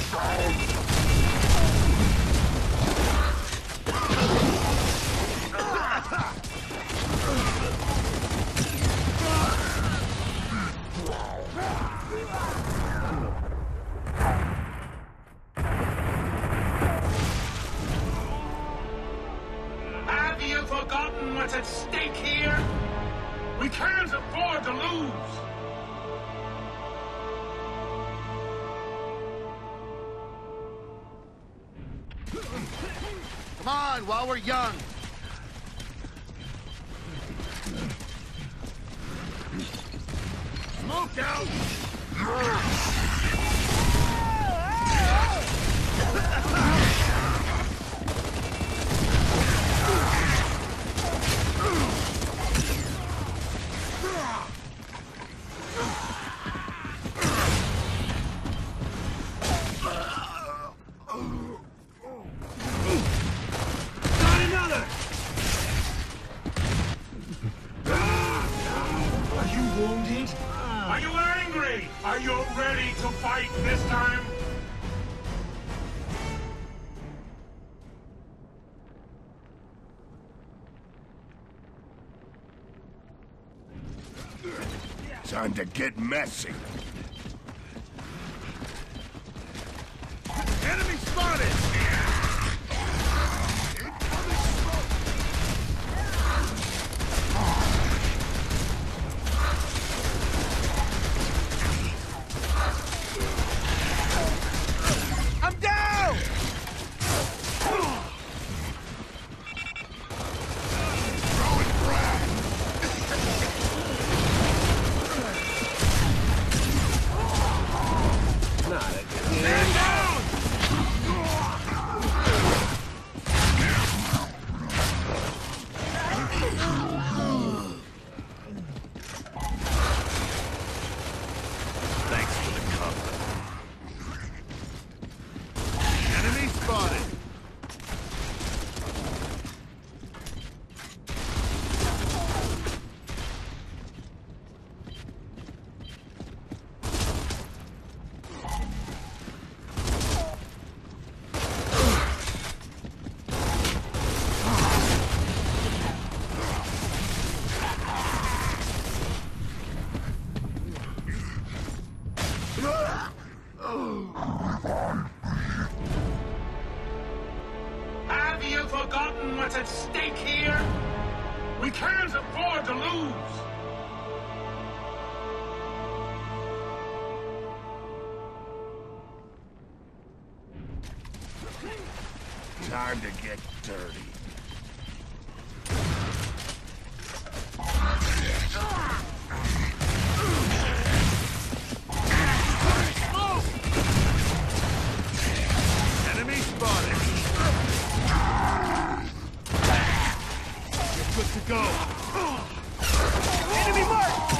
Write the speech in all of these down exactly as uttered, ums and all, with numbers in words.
Have you forgotten what's at stake here? We can't afford to lose. Come on, while we're young. Smoke out! Are you angry? Are you ready to fight this time? Time to get messy. Enemy spotted! Have you forgotten what's at stake here? We can't afford to lose. Time to get dirty. Enemy spotted. You're good to go. Enemy marked!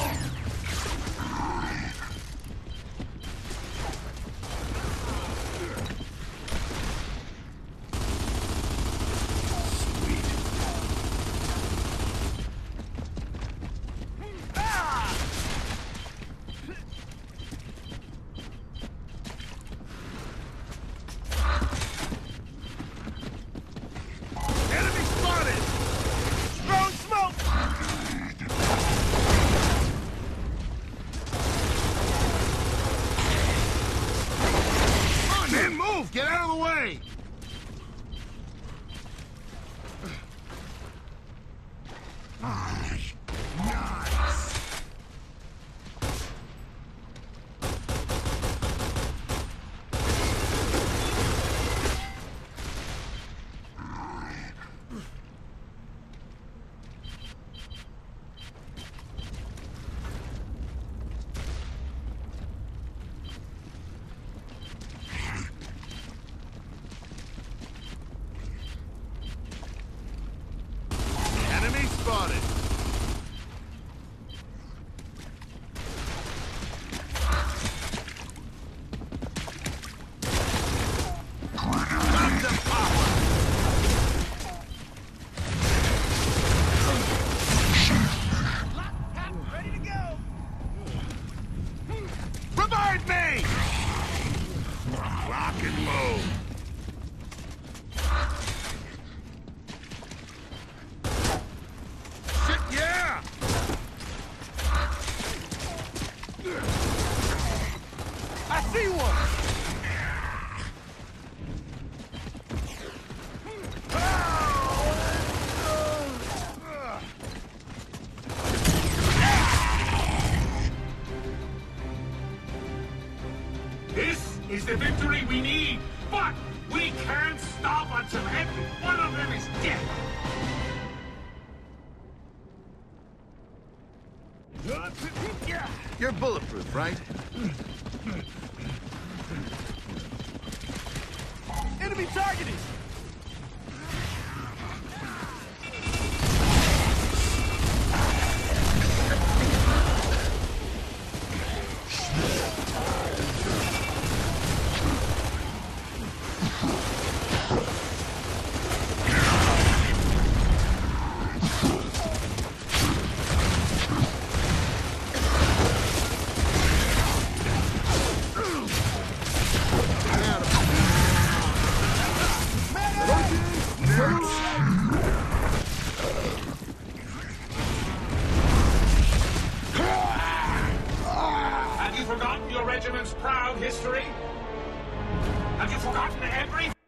Get out of the way! Nice. Enemy spotted. Time to power. Ready to go. Revive me. Rocket. blow. Shit, yeah! I see one! This is the victory we need, but we can't stop until every one of them is dead. You're bulletproof, right? Enemy targeted! Have you forgotten your regiment's proud history? Have you forgotten everything?